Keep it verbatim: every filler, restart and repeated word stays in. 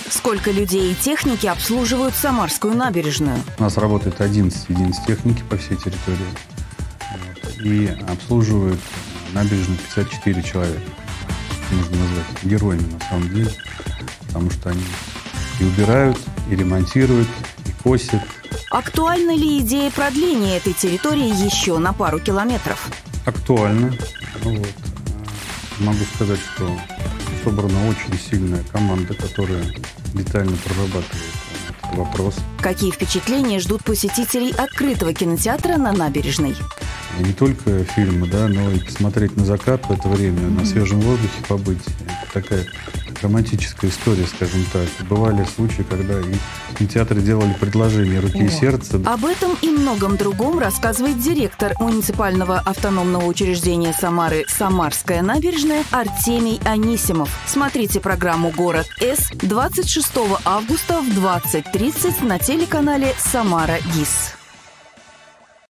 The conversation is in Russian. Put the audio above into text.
Сколько людей и техники обслуживают Самарскую набережную? У нас работает одиннадцать единиц техники по всей территории. Вот, и обслуживают набережную пятьдесят четыре человека. Можно назвать героями на самом деле, потому что они и убирают, и ремонтируют, и косят. Актуальна ли идея продления этой территории еще на пару километров? Актуально. Ну, вот. Могу сказать, что собрана очень сильная команда, которая детально прорабатывает этот вопрос. Какие впечатления ждут посетителей открытого кинотеатра на набережной? И не только фильмы, да, но и посмотреть на закат в это время, mm-hmm. на свежем воздухе побыть. Это такая романтическая история, скажем так. Бывали случаи, когда и в кинотеатре делали предложение руки О. и сердца. Об этом и многом другом рассказывает директор муниципального автономного учреждения Самары «Самарская набережная» Артемий Анисимов. Смотрите программу «Город С» двадцать шестого августа в двадцать тридцать на телеканале «Самара ГИС».